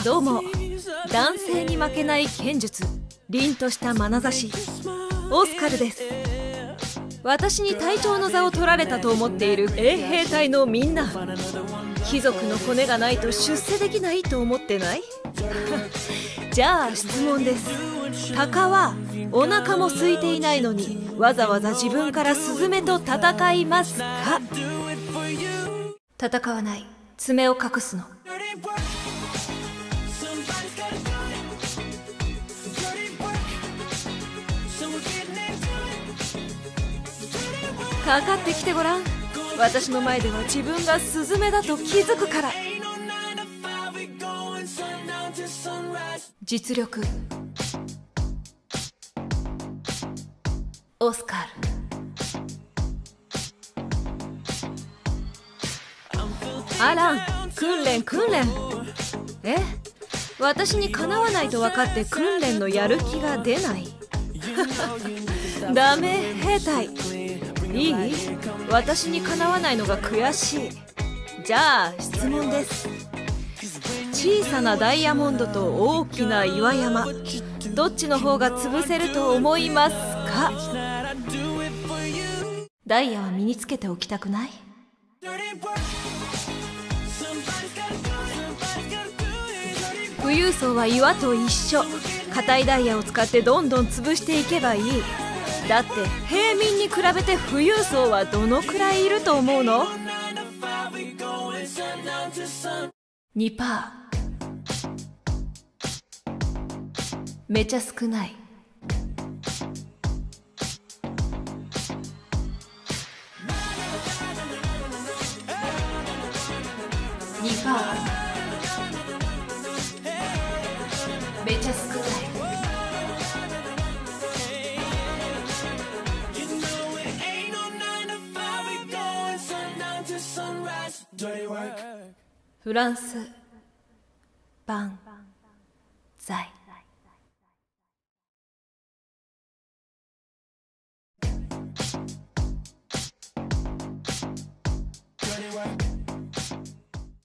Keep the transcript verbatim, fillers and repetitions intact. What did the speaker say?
どうも、男性に負けない剣術、凛とした眼差し、オスカルです。私に隊長の座を取られたと思っている衛兵隊のみんな、貴族のコネがないと出世できないと思ってない？じゃあ質問です。タカはお腹も空いていないのにわざわざ自分からスズメと戦いますか？戦わない。爪を隠すの。かかってきてごらん。私の前では自分がスズメだと気づくから。実力オスカル。アラン、訓練訓練。え、私にかなわないと分かって訓練のやる気が出ない？ダメ、兵隊。いい？私にかなわないのが悔しい。じゃあ質問です。小さなダイヤモンドと大きな岩山、どっちの方が潰せると思いますか？ダイヤは身につけておきたくない？富裕層は岩と一緒。硬いダイヤを使ってどんどん潰していけばいい。だって平民に比べて富裕層はどのくらいいると思うの？ にパーセント。めちゃ少ない。にパーセント。めちゃ少ない。フランス万歳。